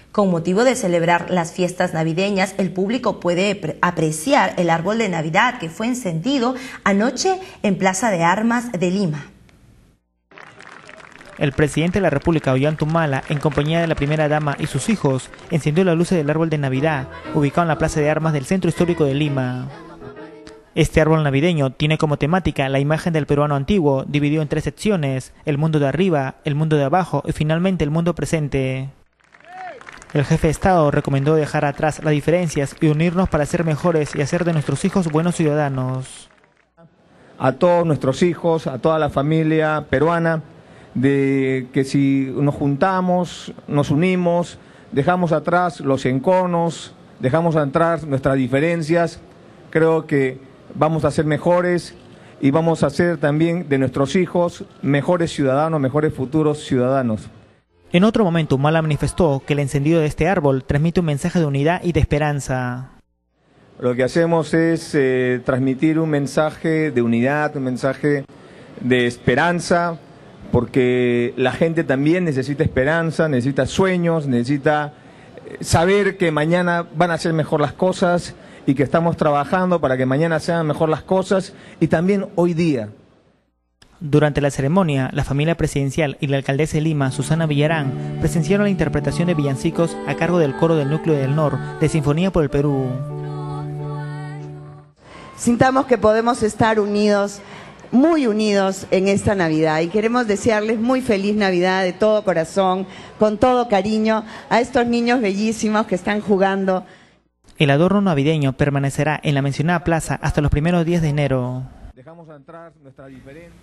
Con motivo de celebrar las fiestas navideñas, el público puede apreciar el árbol de Navidad que fue encendido anoche en Plaza de Armas de Lima. El presidente de la República, Ollanta Humala, en compañía de la primera dama y sus hijos, encendió las luces del árbol de Navidad, ubicado en la Plaza de Armas del Centro Histórico de Lima. Este árbol navideño tiene como temática la imagen del peruano antiguo, dividido en 3 secciones: el mundo de arriba, el mundo de abajo y finalmente el mundo presente. El jefe de Estado recomendó dejar atrás las diferencias y unirnos para ser mejores y hacer de nuestros hijos buenos ciudadanos. A todos nuestros hijos, a toda la familia peruana, de que si nos juntamos, nos unimos, dejamos atrás los enconos, dejamos atrás nuestras diferencias, creo que vamos a ser mejores y vamos a hacer también de nuestros hijos mejores ciudadanos, mejores futuros ciudadanos. En otro momento, Humala manifestó que el encendido de este árbol transmite un mensaje de unidad y de esperanza. Lo que hacemos es transmitir un mensaje de unidad, un mensaje de esperanza, porque la gente también necesita esperanza, necesita sueños, necesita saber que mañana van a ser mejor las cosas y que estamos trabajando para que mañana sean mejor las cosas y también hoy día. Durante la ceremonia, la familia presidencial y la alcaldesa de Lima, Susana Villarán, presenciaron la interpretación de villancicos a cargo del coro del Núcleo del Nor de Sinfonía por el Perú. Sintamos que podemos estar unidos, muy unidos en esta Navidad, y queremos desearles muy feliz Navidad de todo corazón, con todo cariño a estos niños bellísimos que están jugando. El adorno navideño permanecerá en la mencionada plaza hasta los primeros días de enero. Dejamos atrás nuestra diferencia.